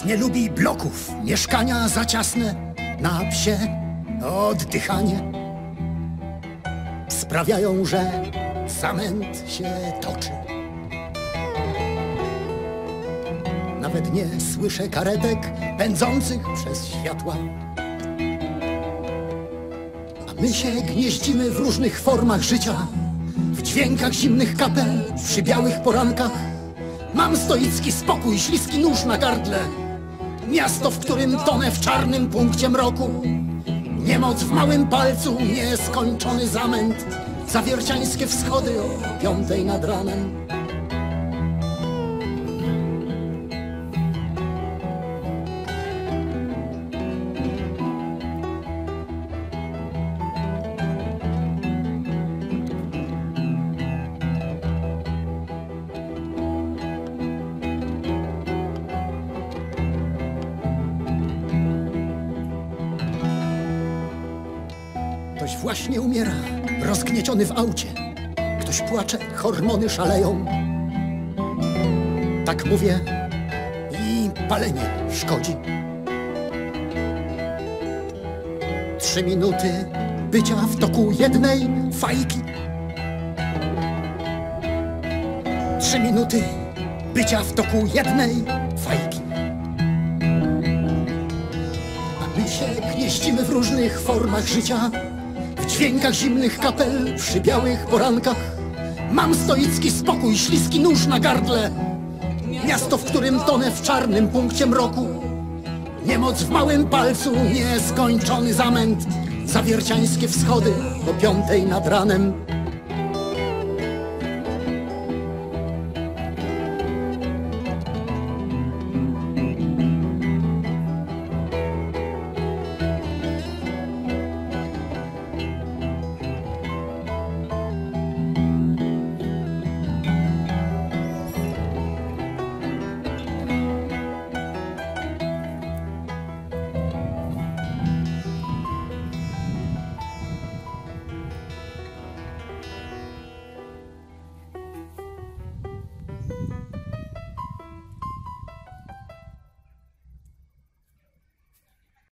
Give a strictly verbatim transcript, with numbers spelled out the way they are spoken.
nie lubi bloków, mieszkania za ciasne, na psie oddychanie sprawiają, że zamęt się toczy. Nawet nie słyszę karetek pędzących przez światła. A my się gnieździmy w różnych formach życia, w dźwiękach zimnych kapel, przy białych porankach. Mam stoicki spokój, śliski nóż na gardle. Miasto, w którym tonę w czarnym punkcie mroku. Niemoc w małym palcu, nieskończony zamęt. Zawierciańskie wschody o piątej nad ranem. Ktoś właśnie umiera, rozgnieciony w aucie. Ktoś płacze, hormony szaleją. Tak mówię i palenie szkodzi. Trzy minuty bycia w toku jednej fajki. Trzy minuty bycia w toku jednej fajki. A my się gnieździmy w różnych formach życia, w dźwiękach zimnych kapel, przy białych porankach. Mam stoicki spokój, śliski nóż na gardle. Miasto, w którym tonę w czarnym punkcie mroku. Niemoc w małym palcu, nieskończony zamęt. Zawierciańskie wschody o piątej nad ranem.